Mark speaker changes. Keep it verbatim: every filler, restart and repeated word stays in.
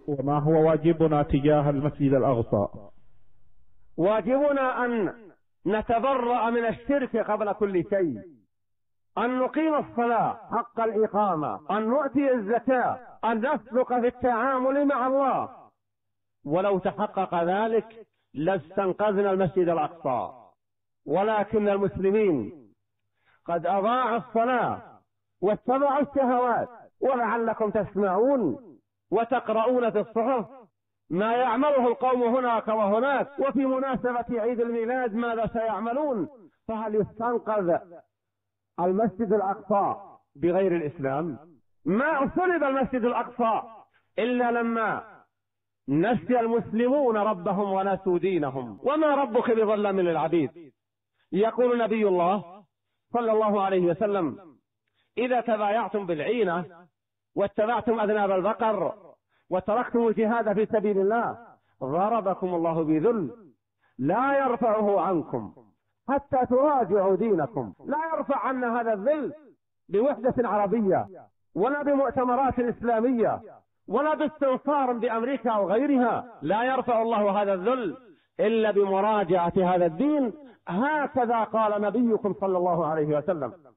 Speaker 1: وما هو واجبنا تجاه المسجد الأقصى؟
Speaker 2: واجبنا أن نتبرأ من الشرك قبل كل شيء، أن نقيم الصلاة حق الإقامة، أن نؤتي الزكاة، أن نسلك في التعامل مع الله. ولو تحقق ذلك لاستنقذنا المسجد الأقصى، ولكن المسلمين قد أضاعوا الصلاة واتبعوا الشهوات. ولعلكم تسمعون وتقرؤون في الصحف ما يعمله القوم هناك وهناك، وفي مناسبة عيد الميلاد ماذا سيعملون؟ فهل يستنقذ المسجد الأقصى بغير الإسلام؟ ما صلب المسجد الأقصى إلا لما نسي المسلمون ربهم ونسوا دينهم. وما ربك بظلام للعبيد. يقول نبي الله صلى الله عليه وسلم: إذا تبايعتم بالعينة واتبعتم أذناب البقر وتركتم الجهاد في سبيل الله ضربكم الله بذل لا يرفعه عنكم حتى تراجعوا دينكم. لا يرفع عنا هذا الذل بوحدة عربية، ولا بمؤتمرات إسلامية، ولا باستنصار بأمريكا أو غيرها. لا يرفع الله هذا الذل إلا بمراجعة هذا الدين. هكذا قال نبيكم صلى الله عليه وسلم.